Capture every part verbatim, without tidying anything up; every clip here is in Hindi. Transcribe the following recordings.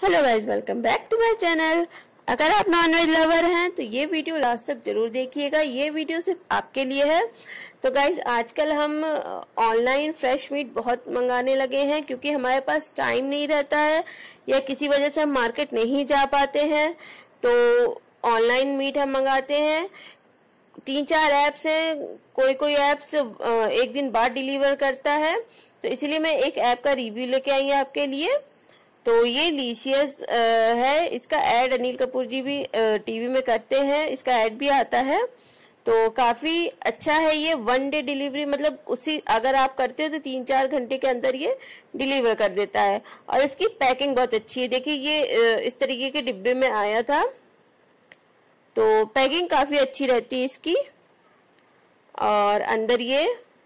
Hello guys, welcome back to my channel. अगर आप नॉनवेज लवर हैं तो ये वीडियो लास्ट तक जरूर देखिएगा। ये वीडियो सिर्फ आपके लिए है। तो गाइज, आजकल हम ऑनलाइन फ्रेश मीट बहुत मंगाने लगे हैं क्योंकि हमारे पास टाइम नहीं रहता है या किसी वजह से हम मार्केट नहीं जा पाते हैं, तो ऑनलाइन मीट हम मंगाते हैं। तीन चार ऐप्स हैं, कोई कोई ऐप्स एक दिन बाद डिलीवर करता है, तो इसीलिए मैं एक ऐप का रिव्यू लेके आई हूँ आपके लिए। तो ये लीशियस है, इसका ऐड अनिल कपूर जी भी टीवी में करते हैं, इसका ऐड भी आता है। तो काफी अच्छा है ये। वन डे डिलीवरी, मतलब उसी अगर आप करते हो तो तीन चार घंटे के अंदर ये डिलीवर कर देता है। और इसकी पैकिंग बहुत अच्छी है। देखिए, ये इस तरीके के डिब्बे में आया था, तो पैकिंग काफी अच्छी रहती है इसकी। और अंदर ये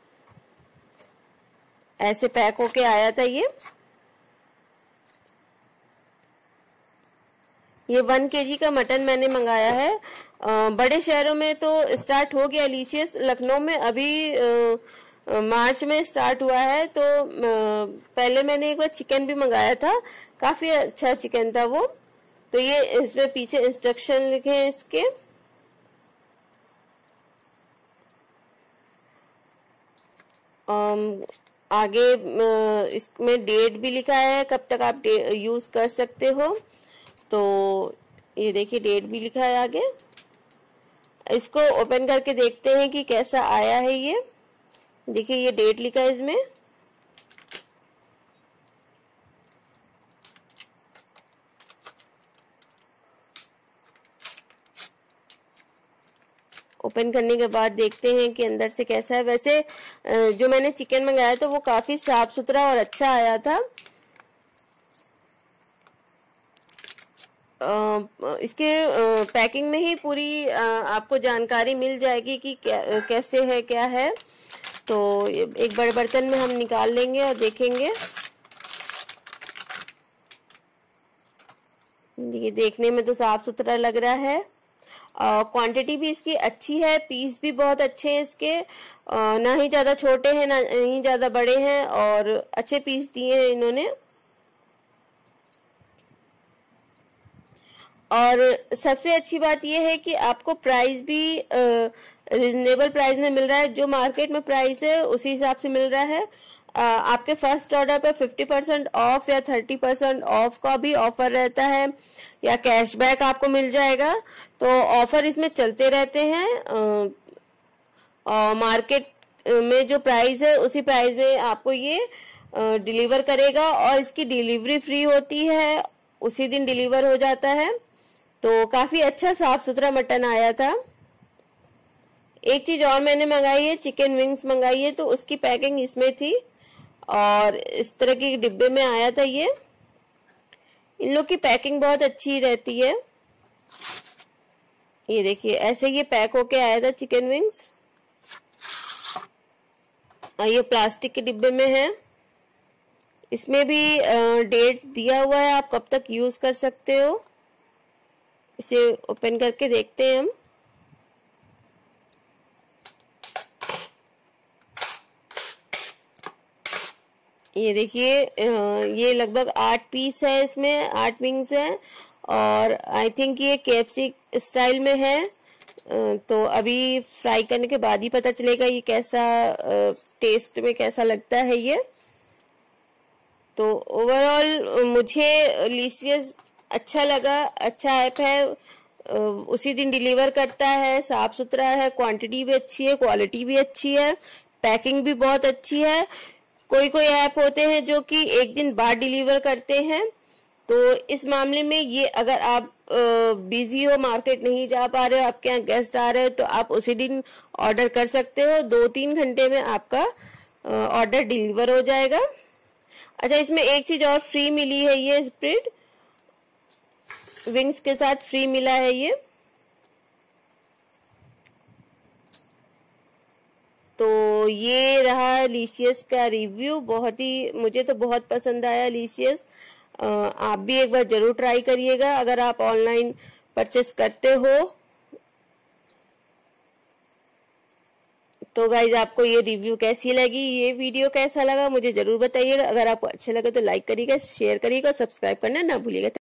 ऐसे पैक होके आया था। ये ये वन केजी का मटन मैंने मंगाया है। आ, बड़े शहरों में तो स्टार्ट हो गया लीशियस, लखनऊ में अभी आ, मार्च में स्टार्ट हुआ है। तो आ, पहले मैंने एक बार चिकन भी मंगाया था, काफी अच्छा चिकन था वो। तो ये इसमें पीछे इंस्ट्रक्शन लिखे हैं इसके। आम, आगे इसमें डेट भी लिखा है, कब तक आप यूज कर सकते हो। तो ये देखिए, डेट भी लिखा है आगे। इसको ओपन करके देखते हैं कि कैसा आया है ये। देखिए, ये डेट लिखा है इसमें। ओपन करने के बाद देखते हैं कि अंदर से कैसा है। वैसे जो मैंने चिकन मंगाया था वो काफी साफ सुथरा और अच्छा आया था। Uh, इसके पैकिंग uh, में ही पूरी uh, आपको जानकारी मिल जाएगी कि क्या, कैसे है क्या है। तो एक बड़े बर्तन में हम निकाल लेंगे और देखेंगे। ये देखने में तो साफ सुथरा लग रहा है। क्वांटिटी uh, भी इसकी अच्छी है, पीस भी बहुत अच्छे हैं इसके। uh, ना ही ज्यादा छोटे हैं ना ही ज्यादा बड़े हैं, और अच्छे पीस दिए हैं इन्होंने। और सबसे अच्छी बात यह है कि आपको प्राइस भी रिजनेबल प्राइस में मिल रहा है। जो मार्केट में प्राइस है उसी हिसाब से मिल रहा है। आ, आपके फर्स्ट ऑर्डर पे फिफ्टी परसेंट ऑफ या थर्टी परसेंट ऑफ का भी ऑफर रहता है, या कैशबैक आपको मिल जाएगा। तो ऑफर इसमें चलते रहते हैं। आ, आ, मार्केट में जो प्राइस है उसी प्राइस में आपको ये डिलीवर करेगा, और इसकी डिलीवरी फ्री होती है, उसी दिन डिलीवर हो जाता है। तो काफी अच्छा साफ सुथरा मटन आया था। एक चीज और मैंने मंगाई है, चिकन विंग्स मंगाई है, तो उसकी पैकिंग इसमें थी और इस तरह के डिब्बे में आया था ये। इन लोग की पैकिंग बहुत अच्छी रहती है। ये देखिए, ऐसे ये पैक होके आया था चिकन विंग्स। ये प्लास्टिक के डिब्बे में है। इसमें भी डेट दिया हुआ है, आप कब तक यूज कर सकते हो। इसे ओपन करके देखते हैं हम। ये देखिए, ये लगभग आठ पीस है, इसमें आठ विंग्स है, और आई थिंक ये केएफसी स्टाइल में है। तो अभी फ्राई करने के बाद ही पता चलेगा ये कैसा टेस्ट में कैसा लगता है ये। तो ओवरऑल मुझे लीशियस अच्छा लगा, अच्छा ऐप है। उसी दिन डिलीवर करता है, साफ सुथरा है, क्वांटिटी भी अच्छी है, क्वालिटी भी अच्छी है, पैकिंग भी बहुत अच्छी है। कोई कोई ऐप होते हैं जो कि एक दिन बाद डिलीवर करते हैं, तो इस मामले में ये अगर आप बिजी हो, मार्केट नहीं जा पा रहे हो, आपके यहाँ गेस्ट आ रहे हो, तो आप उसी दिन ऑर्डर कर सकते हो। दो तीन घंटे में आपका ऑर्डर डिलीवर हो जाएगा। अच्छा, इसमें एक चीज और फ्री मिली है, ये स्प्रेड विंग्स के साथ फ्री मिला है ये। तो ये रहा लीशियस का रिव्यू। बहुत ही, मुझे तो बहुत पसंद आया लीशियस। आप भी एक बार जरूर ट्राई करिएगा अगर आप ऑनलाइन परचेस करते हो। तो गाइज, आपको ये रिव्यू कैसी लगी, ये वीडियो कैसा लगा, मुझे जरूर बताइएगा। अगर आपको अच्छा लगा तो लाइक करिएगा, शेयर करिएगा, सब्सक्राइब करना ना भूलिएगा।